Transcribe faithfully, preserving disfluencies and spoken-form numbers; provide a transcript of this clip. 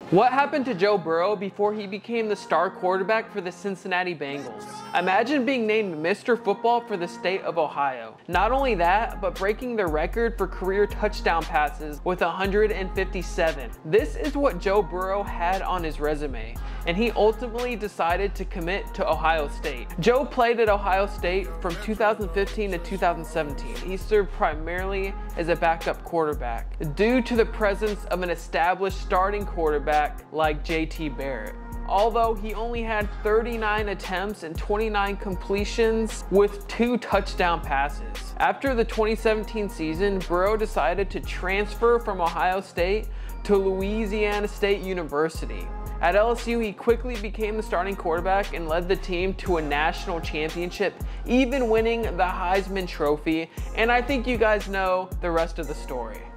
What happened to Joe Burrow before he became the star quarterback for the Cincinnati Bengals? Imagine being named Mister Football for the state of Ohio. Not only that, but breaking the record for career touchdown passes with one hundred fifty-seven. This is what Joe Burrow had on his resume, and he ultimately decided to commit to Ohio State. Joe played at Ohio State from two thousand fifteen to two thousand seventeen. He served primarily as a backup quarterback due to the presence of an established starting quarterback like J T Barrett. Although he only had thirty-nine attempts and twenty-nine completions with two touchdown passes. After the twenty seventeen season, Burrow decided to transfer from Ohio State to Louisiana State University. At L S U, he quickly became the starting quarterback and led the team to a national championship, even winning the Heisman Trophy, and I think you guys know the rest of the story.